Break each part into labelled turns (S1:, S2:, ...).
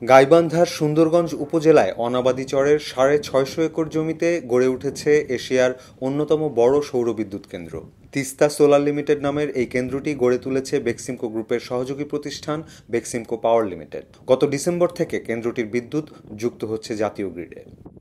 S1: গাইবান্ধার সুন্দরগঞ্জ উপজেলায় অনাবাদী চরের ৬৫০ একর জমিতে গড়ে উঠেছে এশিয়ার অন্যতম বড় সৌর বিদ্যুৎ কেন্দ্র। তিস্তা সোলার লিমিটেড নামের এই কেন্দ্রটি গড়ে তুলেছে বেক্সিমকো গ্রুপের সহযোগী প্রতিষ্ঠান বেক্সিমকো পাওয়ার লিমিটেড। গত ডিসেম্বর থেকে কেন্দ্রটির বিদ্যুৎ যুক্ত হচ্ছে জাতীয় গ্রিডে।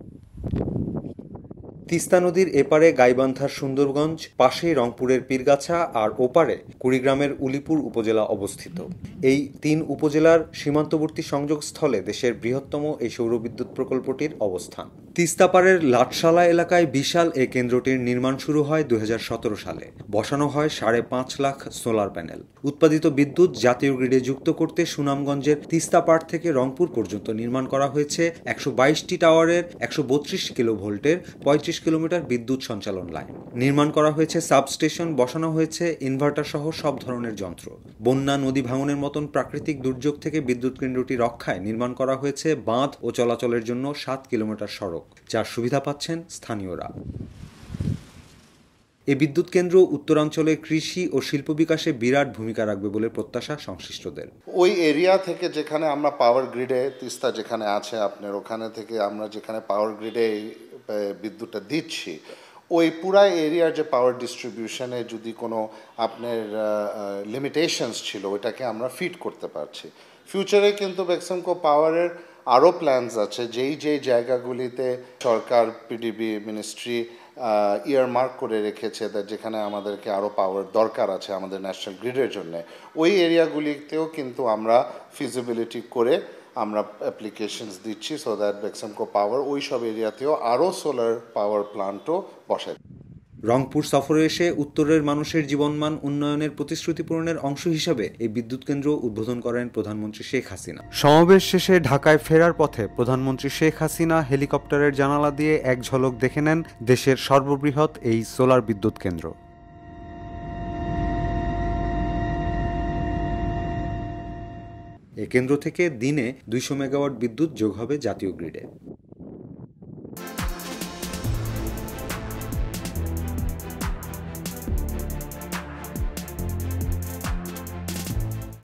S1: তিস্তা নদীর এপারে গাইবান্ধার সুন্দরগঞ্জ, পাশেই রংপুরের পীরগাছা আর ওপারে কুড়িগ্রামের উলিপুর উপজেলা অবস্থিত। এই তিন উপজেলার সীমান্তবর্তী সংযোগস্থলে দেশের বৃহত্তম এই সৌরবিদ্যুৎ প্রকল্পটির অবস্থান। তিস্তাপাড়ের লাটশালা এলাকায় বিশাল এ কেন্দ্রটির নির্মাণ শুরু হয় ২০১৭ সালে। বসানো হয় ৫.৫ লাখ সোলার প্যানেল। উৎপাদিত বিদ্যুৎ জাতীয় গ্রিডে যুক্ত করতে সুনামগঞ্জের তিস্তাপাড় থেকে রংপুর পর্যন্ত নির্মাণ করা হয়েছে ১২২টি টাওয়ারের ১৩২ কিলোভোল্টের ৩৫ কিলোমিটার বিদ্যুৎ সঞ্চালন লাইন। নির্মাণ করা হয়েছে সাবস্টেশন, বসানো হয়েছে ইনভার্টার সহ সব ধরনের যন্ত্র। বন্যা, নদী ভাঙনের মতন প্রাকৃতিক দুর্যোগ থেকে বিদ্যুৎ কেন্দ্রটি রক্ষায় নির্মাণ করা হয়েছে বাঁধ ও চলাচলের জন্য ৭ কিলোমিটার সড়ক, যার সুবিধা পাচ্ছেন স্থানীয়রা। এই বিদ্যুৎ কেন্দ্র উত্তরাঞ্চলে কৃষি ও শিল্প বিকাশে বিরাট ভূমিকা রাখবে বলে প্রত্যাশা সংশ্লিষ্টদের।
S2: ওই এরিয়া থেকে যেখানে আমরা পাওয়ার গ্রিডে, তিস্তা যেখানে আছে আপনার, ওখানে থেকে আমরা যেখানে পাওয়ার গ্রিডে বিদ্যুৎটা দিচ্ছি, ওই পুরা এরিয়ার যে পাওয়ার ডিস্ট্রিবিউশনে যদি কোনো আপনার লিমিটেশনস ছিল, ওইটাকে আমরা ফিট করতে পারছি। ফিউচারে কিন্তু বেক্সিমকো পাওয়ারের আরও প্ল্যানস আছে, যেই জায়গাগুলিতে সরকার, পিডিবি, মিনিস্ট্রি ইয়ারমার্ক করে রেখেছে যেখানে আমাদেরকে আরও পাওয়ার দরকার আছে আমাদের ন্যাশনাল গ্রিডের জন্য, ওই এরিয়াগুলিতেও কিন্তু আমরা ফিজিবিলিটি করে আমরা অ্যাপ্লিকেশনস দিচ্ছি, সো দ্যাট বেক্সিমকো পাওয়ার ওই সব এরিয়াতেও আরও সোলার পাওয়ার প্ল্যান্টও বসায়।
S1: রংপুর সফরে এসে উত্তরের মানুষের জীবনমান উন্নয়নের প্রতিশ্রুতি পূরণের অংশ হিসাবে এই বিদ্যুৎ কেন্দ্র উদ্বোধন করেন প্রধানমন্ত্রী শেখ হাসিনা। সমাবেশ শেষে ঢাকায় ফেরার পথে প্রধানমন্ত্রী শেখ হাসিনা হেলিকপ্টারের জানালা দিয়ে এক ঝলক দেখে নেন দেশের সর্ববৃহৎ এই সোলার বিদ্যুৎ কেন্দ্র। এ কেন্দ্র থেকে দিনে ২০০ মেগাওয়াট বিদ্যুৎ যোগ হবে জাতীয় গ্রিডে।